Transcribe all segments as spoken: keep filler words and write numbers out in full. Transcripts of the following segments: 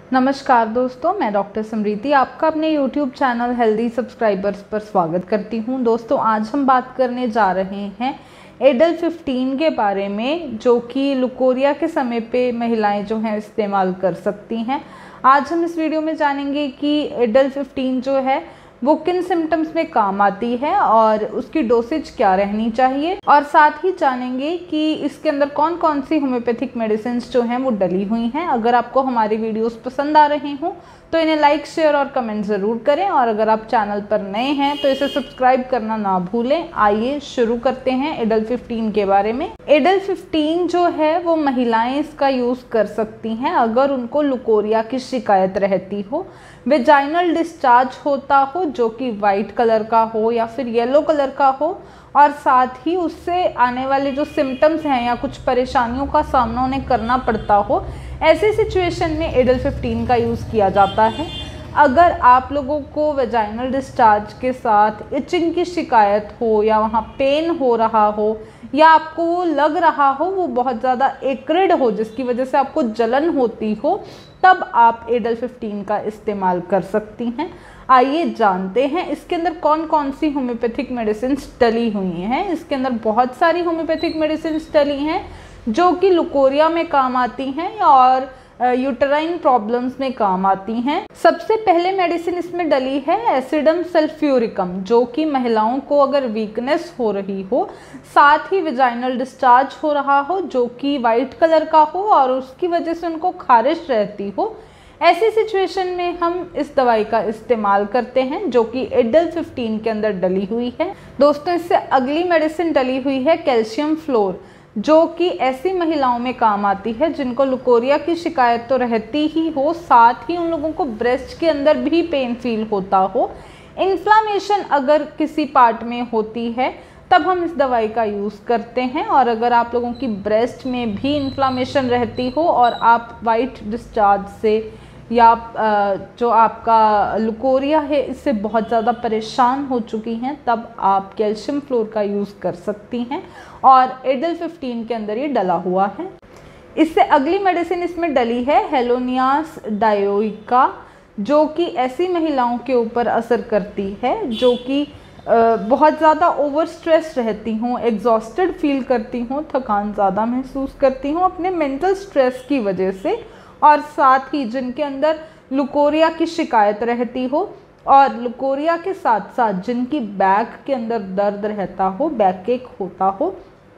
नमस्कार दोस्तों, मैं डॉक्टर समृति आपका अपने यूट्यूब चैनल हेल्दी सब्सक्राइबर्स पर स्वागत करती हूं। दोस्तों, आज हम बात करने जा रहे हैं एडल फिफ्टीन के बारे में, जो कि लुकोरिया के समय पे महिलाएं जो हैं इस्तेमाल कर सकती हैं। आज हम इस वीडियो में जानेंगे कि एडल फिफ्टीन जो है वो किन सिम्टम्स में काम आती है और उसकी डोसेज क्या रहनी चाहिए, और साथ ही जानेंगे कि इसके अंदर कौन कौन सी होम्योपैथिक मेडिसिन जो हैं वो डली हुई हैं। अगर आपको हमारी वीडियोस पसंद आ रहे हों तो इन्हें लाइक, शेयर और कमेंट ज़रूर करें, और अगर आप चैनल पर नए हैं तो इसे सब्सक्राइब करना ना भूलें। आइए शुरू करते हैं एडल फिफ्टीन के बारे में। एडल फिफ्टीन जो है वो महिलाएं इसका यूज़ कर सकती हैं अगर उनको लुकोरिया की शिकायत रहती हो, वेजाइनल डिस्चार्ज होता हो जो कि वाइट कलर का हो या फिर येलो कलर का हो, और साथ ही उससे आने वाले जो सिम्टम्स हैं या कुछ परेशानियों का सामना उन्हें करना पड़ता हो। ऐसी सिचुएशन में एडल फिफ्टीन का यूज़ किया जाता है। अगर आप लोगों को वेजाइनल डिस्चार्ज के साथ इचिंग की शिकायत हो, या वहाँ पेन हो रहा हो, या आपको वो लग रहा हो वो बहुत ज़्यादा एक्रिड हो जिसकी वजह से आपको जलन होती हो, तब आप एडल फिफ्टीन का इस्तेमाल कर सकती हैं। आइए जानते हैं इसके अंदर कौन कौन सी होम्योपैथिक मेडिसिन डली हुई हैं। इसके अंदर बहुत सारी होम्योपैथिक मेडिसिन डली हैं जो कि लुकोरिया में काम आती हैं और यूटेराइन प्रॉब्लम्स में काम आती हैं। सबसे पहले मेडिसिन इसमें डली है एसिडम सल्फ्यूरिकम, जो कि महिलाओं को अगर वीकनेस हो रही हो, साथ ही वेजाइनल डिस्चार्ज हो रहा हो जो कि वाइट कलर का हो और उसकी वजह से उनको खारिश रहती हो, ऐसी सिचुएशन में हम इस दवाई का इस्तेमाल करते हैं जो कि एडल फिफ्टीन के अंदर डली हुई है। दोस्तों, इससे अगली मेडिसिन डली हुई है कैल्शियम फ्लोर, जो कि ऐसी महिलाओं में काम आती है जिनको लुकोरिया की शिकायत तो रहती ही हो, साथ ही उन लोगों को ब्रेस्ट के अंदर भी पेन फील होता हो, इन्फ्लामेशन अगर किसी पार्ट में होती है तब हम इस दवाई का यूज़ करते हैं। और अगर आप लोगों की ब्रेस्ट में भी इन्फ्लामेशन रहती हो और आप वाइट डिस्चार्ज से या जो आपका लुकोरिया है इससे बहुत ज़्यादा परेशान हो चुकी हैं, तब आप कैल्शियम फ्लोर का यूज़ कर सकती हैं, और एडल फिफ्टीन के अंदर ये डला हुआ है। इससे अगली मेडिसिन इसमें डली है हेलोनियास डायोइका, जो कि ऐसी महिलाओं के ऊपर असर करती है जो कि बहुत ज़्यादा ओवर स्ट्रेस रहती हूँ, एग्जॉस्टेड फील करती हूँ, थकान ज़्यादा महसूस करती हूँ अपने मेंटल स्ट्रेस की वजह से, और साथ ही जिनके अंदर लुकोरिया की शिकायत रहती हो, और लुकोरिया के साथ साथ जिनकी बैक के अंदर दर्द रहता हो, बैक एक होता हो,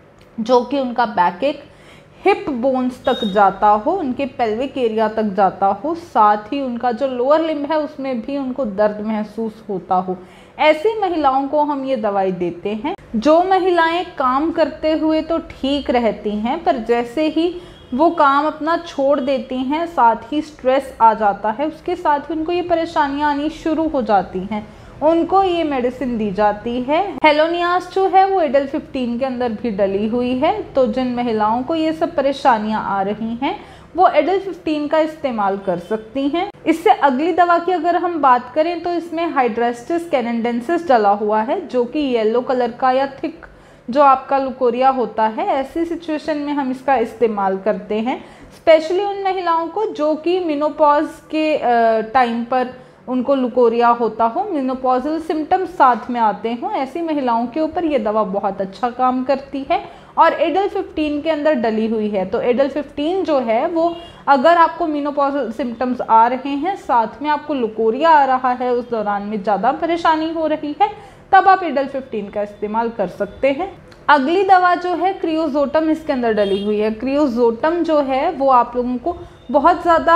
जो कि उनका बैक एक हिप बोन्स तक जाता हो, उनके पेल्विक एरिया तक जाता हो, साथ ही उनका जो लोअर लिम्ब है उसमें भी उनको दर्द महसूस होता हो, ऐसी महिलाओं को हम ये दवाई देते हैं। जो महिलाएं काम करते हुए तो ठीक रहती हैं, पर जैसे ही वो काम अपना छोड़ देती हैं, साथ ही स्ट्रेस आ जाता है, उसके साथ ही उनको ये परेशानियां आनी शुरू हो जाती हैं, उनको ये मेडिसिन दी जाती है। हेलोनियास जो है वो एडल फिफ्टीन के अंदर भी डली हुई है। तो जिन महिलाओं को ये सब परेशानियां आ रही हैं वो एडल फिफ्टीन का इस्तेमाल कर सकती हैं। इससे अगली दवा की अगर हम बात करें तो इसमें हाइड्रेस्टिस कैनेडेंसिस डला हुआ है, जो कि येलो कलर का या थिक जो आपका लुकोरिया होता है, ऐसी सिचुएशन में हम इसका इस्तेमाल करते हैं, स्पेशली उन महिलाओं को जो कि मेनोपॉज के टाइम पर उनको लुकोरिया होता हो, मेनोपॉजल सिम्टम्स साथ में आते हों, ऐसी महिलाओं के ऊपर ये दवा बहुत अच्छा काम करती है और एडल फिफ्टीन के अंदर डली हुई है। तो एडल फिफ्टीन जो है वो अगर आपको मेनोपॉजल सिम्टम्स आ रहे हैं, साथ में आपको लुकोरिया आ रहा है, उस दौरान में ज़्यादा परेशानी हो रही है, तब आप एडल फिफ्टीन का इस्तेमाल कर सकते हैं। अगली दवा जो है क्रियोजोटम इसके अंदर डली हुई है। क्रियोजोटम जो है वो आप लोगों को बहुत ज़्यादा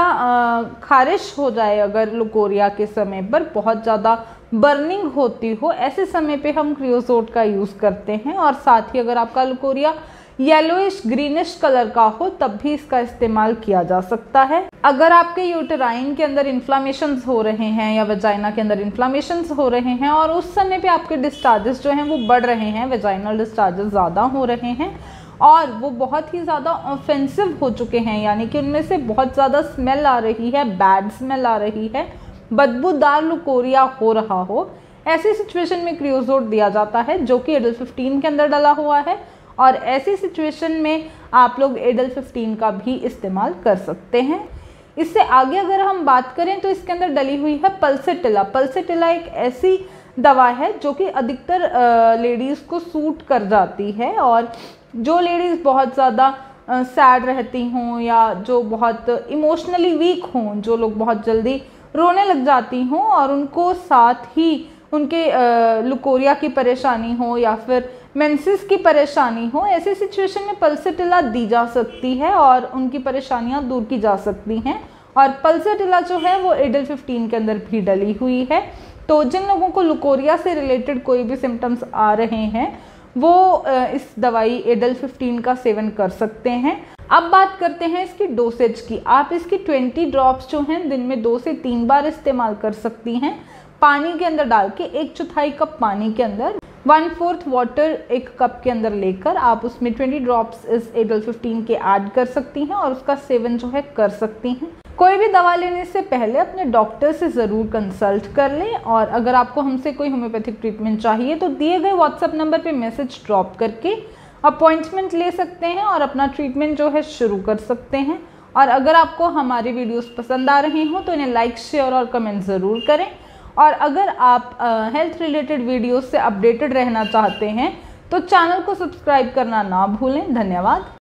खारिश हो जाए, अगर लुकोरिया के समय पर बहुत ज़्यादा बर्निंग होती हो, ऐसे समय पे हम क्रियोजोट का यूज़ करते हैं, और साथ ही अगर आपका लुकोरिया येलोइश ग्रीनिश कलर का हो तब भी इसका इस्तेमाल किया जा सकता है। अगर आपके यूटेराइन के अंदर इन्फ्लामेशंस हो रहे हैं या वेजाइना के अंदर इन्फ्लामेशंस हो रहे हैं और उस समय पे आपके डिस्चार्जेस जो हैं वो बढ़ रहे हैं, वेजाइनल डिस्चार्जेस ज़्यादा हो रहे हैं और वो बहुत ही ज़्यादा ऑफेंसिव हो चुके हैं, यानी कि उनमें से बहुत ज़्यादा स्मेल आ रही है, बैड स्मेल आ रही है, बदबूदार लुकोरिया हो रहा हो, ऐसी सिचुएशन में क्रियोजोट दिया जाता है जो कि एडल फिफ्टीन के अंदर डला हुआ है, और ऐसी सिचुएशन में आप लोग एडल फिफ्टीन का भी इस्तेमाल कर सकते हैं। इससे आगे अगर हम बात करें तो इसके अंदर डली हुई है पल्सेटिला। पल्सेटिला एक ऐसी दवा है जो कि अधिकतर लेडीज़ को सूट कर जाती है, और जो लेडीज़ बहुत ज़्यादा सैड रहती हों या जो बहुत इमोशनली वीक हों, जो लोग बहुत जल्दी रोने लग जाती हों और उनको साथ ही उनके लुकोरिया की परेशानी हो या फिर मेंसेस की परेशानी हो, ऐसी सिचुएशन में पल्सेटिला दी जा सकती है और उनकी परेशानियां दूर की जा सकती हैं। और पल्सेटिला जो है वो एडल फिफ्टीन के अंदर भी डली हुई है। तो जिन लोगों को लुकोरिया से रिलेटेड कोई भी सिम्टम्स आ रहे हैं वो इस दवाई एडल फिफ्टीन का सेवन कर सकते हैं। अब बात करते हैं इसकी डोसेज की। आप इसकी ट्वेंटी ड्रॉप्स जो हैं दिन में दो से तीन बार इस्तेमाल कर सकती हैं, पानी के अंदर डाल के। एक चौथाई कप पानी के अंदर वन फोर्थ वाटर एक कप के अंदर लेकर आप उसमें ट्वेंटी ड्रॉप्स इस एडल फिफ्टीन के ऐड कर सकती हैं और उसका सेवन जो है कर सकती हैं। कोई भी दवा लेने से पहले अपने डॉक्टर से ज़रूर कंसल्ट कर लें, और अगर आपको हमसे कोई होम्योपैथिक ट्रीटमेंट चाहिए तो दिए गए व्हाट्सएप नंबर पे मैसेज ड्रॉप करके अपॉइंटमेंट ले सकते हैं और अपना ट्रीटमेंट जो है शुरू कर सकते हैं। और अगर आपको हमारे वीडियोस पसंद आ रहे हों तो इन्हें लाइक, शेयर और कमेंट ज़रूर करें। और अगर आप हेल्थ रिलेटेड वीडियोस से अपडेटेड रहना चाहते हैं तो चैनल को सब्सक्राइब करना ना भूलें। धन्यवाद।